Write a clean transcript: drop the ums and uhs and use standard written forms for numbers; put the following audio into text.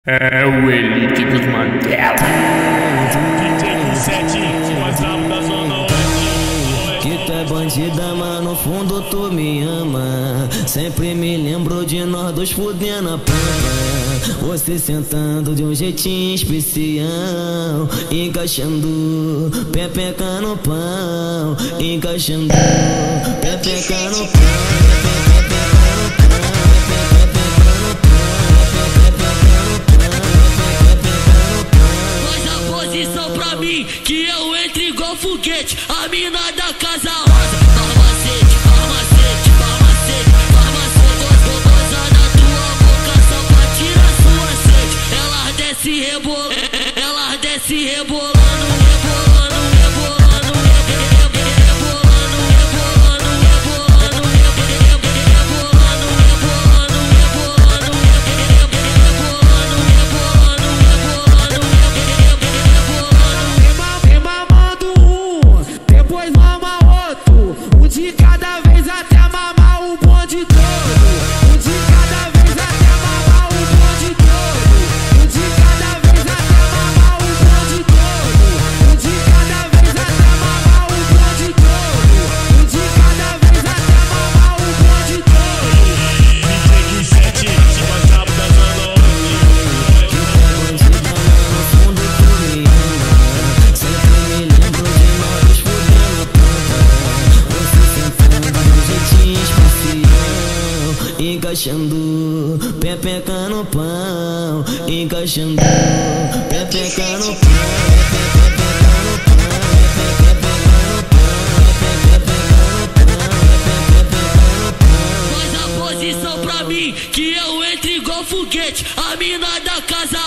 É o Elite dos Mandela. DJ 7, WhatsApp da Zona Oeste. Que tu é bandida, mas no fundo tu me ama. Sempre me lembro de nós dois fudendo a pampa. Você sentando de um jeitinho especial, encaixando pepeca no pão, encaixando pepeca no pão. Pra mim, que eu entre igual foguete, a mina da casa rosa. Farmacete, farmacete, farmacete, farmacete. Gostosa na tua boca só pra tirar sua sede. Elas desce rebolando, elas desce rebolando, rebolando, rebolando, rebolando, rebolando, rebolando, rebolando, depois mama outro, um de cada vez até mamar o bonde todo. Um de cada vez até mamar o bonde todo. Um de cada vez até mamar o bonde todo. Um de cada vez até mamar o bonde todo. Um de cada vez até mamar o bonde todo. DJ 7, WhatsApp da Zona encaixando pepeca no pão, encaixando pepeca no pão, pepeca no pão, pepeca no pão. faz a posição pra mim, que eu entre igual foguete, a mina da casa